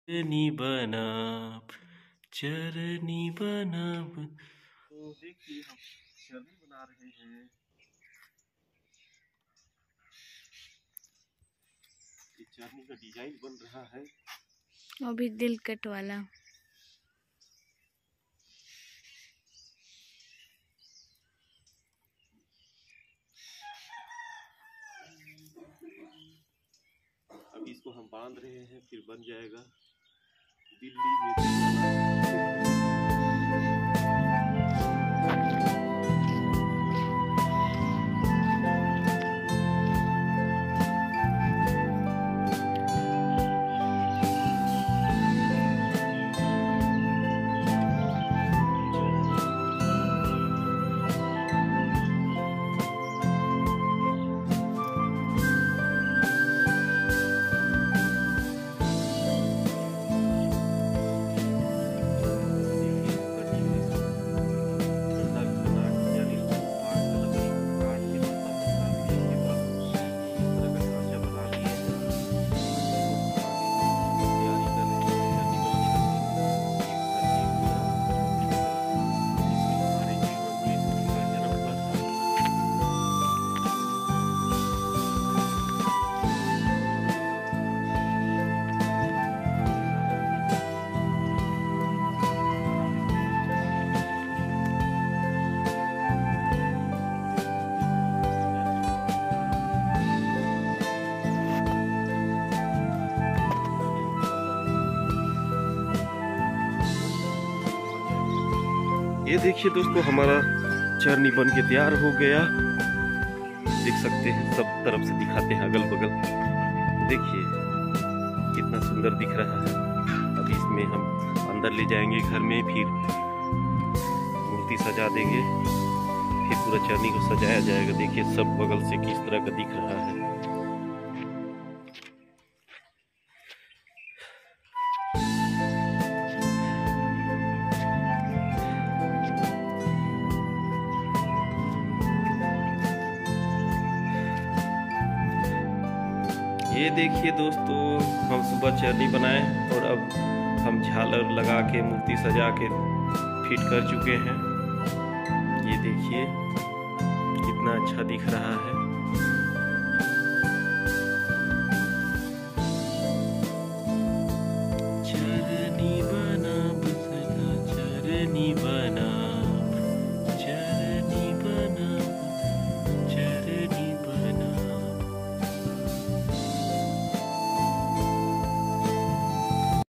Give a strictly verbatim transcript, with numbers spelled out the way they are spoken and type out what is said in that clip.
चरनी बना चरनी बना। तो देखिए हम चरनी बना रहे हैं। ये चरनी का डिजाइन बन रहा है, वो भी दिल कट वाला। अब इसको हम बांध रहे हैं, फिर बन जाएगा दिल्ली में। ये देखिए दोस्तों, हमारा चरनी बन के तैयार हो गया। देख सकते हैं, सब तरफ से दिखाते हैं अगल बगल। देखिए कितना सुंदर दिख रहा है। अब इसमें हम अंदर ले जाएंगे घर में, फिर मूर्ति सजा देंगे, फिर पूरा चरनी को सजाया जाएगा। देखिए सब बगल से किस तरह का दिख रहा है। ये देखिए दोस्तों, हम सुबह चरनी बनाए और अब हम झालर लगा के मूर्ति सजा के फिट कर चुके हैं। ये देखिए कितना अच्छा दिख रहा है। चरनी बना बसना चरनी बना।